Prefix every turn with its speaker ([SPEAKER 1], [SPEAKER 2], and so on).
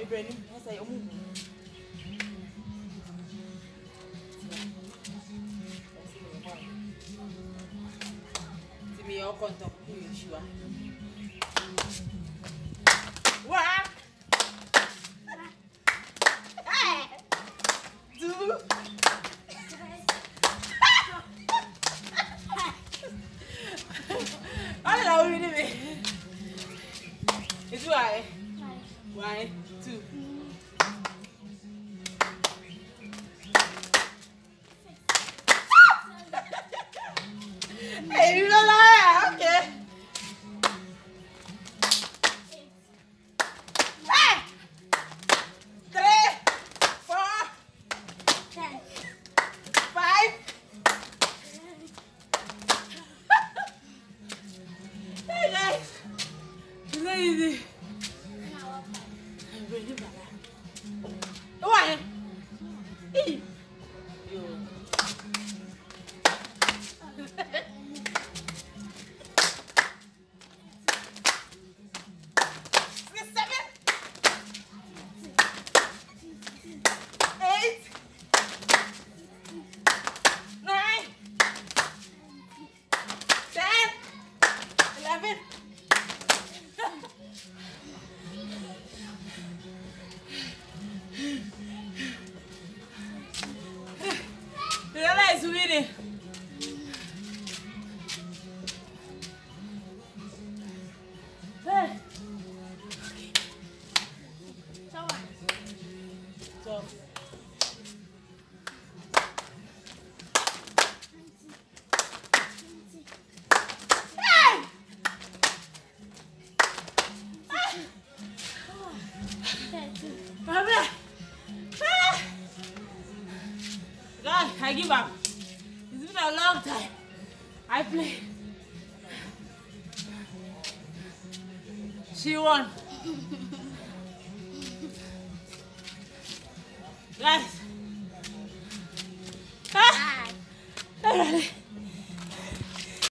[SPEAKER 1] Ibrahim, I say, me all contact you, sure. What? Two. I don't know me. It's why. Why? Two. Hey, you don't lie. Okay. Hey! 3, 4, 5. Hey guys, it's not easy. I'm ready, brother. Why? Hey. Yo. Realize winning. Hey. So. Hey. Baba. God, I give up. It's been a long time. I played. She won. Guys.